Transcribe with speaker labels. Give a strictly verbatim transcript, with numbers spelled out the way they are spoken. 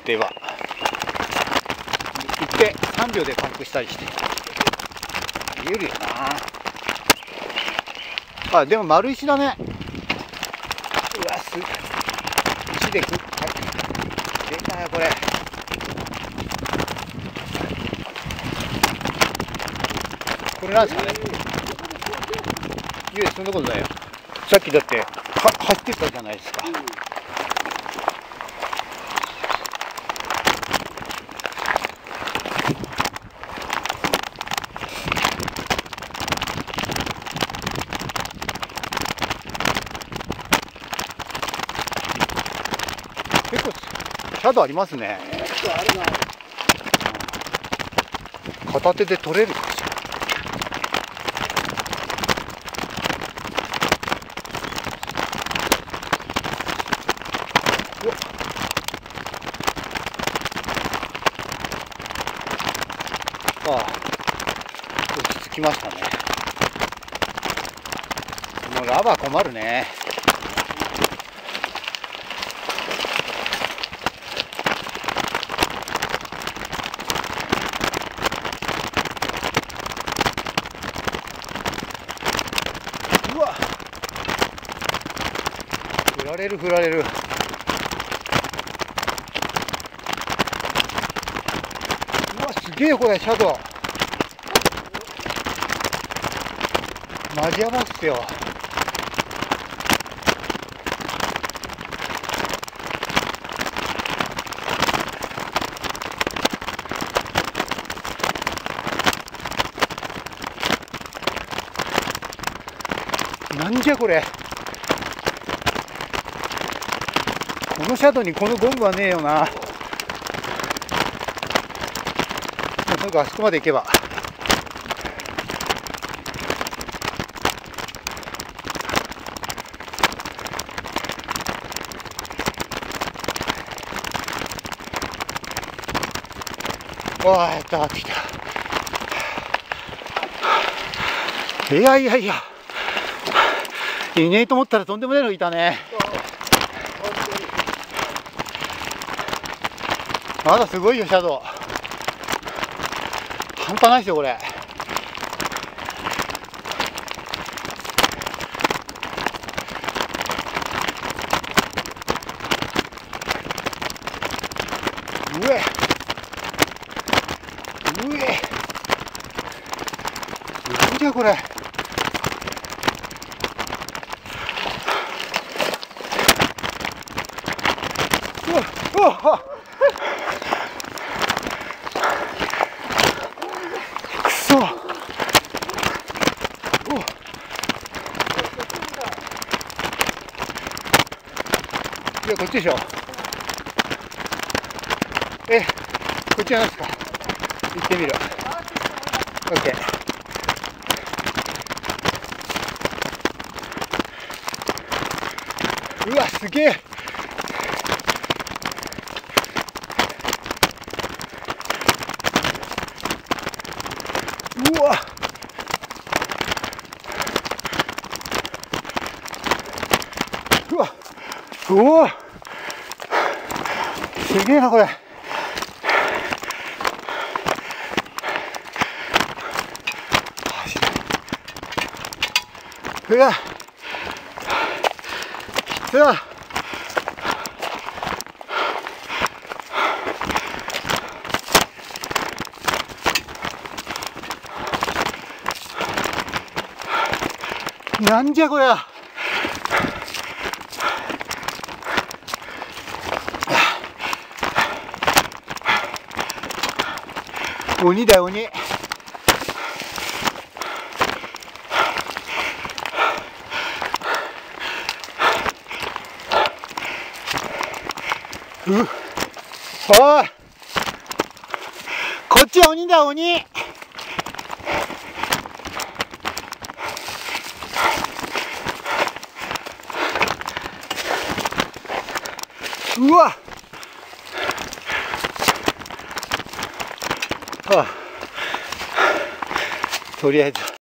Speaker 1: では行ってさんびょうでパンクしたりして見えるよなあ。でも丸石だね。うわ、す石でく、はい、出たよこれ。これなんですかね。いや、そんなことないよ。さっきだっては走ってたじゃないですか。結構シャドウありますね。片手で取れるかしら。ああ、落ち着きましたね。もうラバー困るね。うわ、振られる振られる。うわ、すげえこれシャドウ。マジやばっすよ。なんじゃこれ。このシャドウにこのゴムはねえよな。なんかあそこまで行けば。わあ、やったーってきた。いやいやいや、いねえと思ったらとんでもないのいたね。まだすごいよシャドウ。半端ないですよこれ。うえうえ、なんじゃこれ。うわうわ、くそ。いや、こっちでしょ。え、こっちは何ですか。行ってみる。オッケー。うわ、すげえ。うわ、うわ、うわ、すげえなこれ。うわ、うわ、なんじゃこりゃ。鬼だよ鬼。うっ、おい、こっちは鬼だ鬼。うわっ、ああ、とりあえず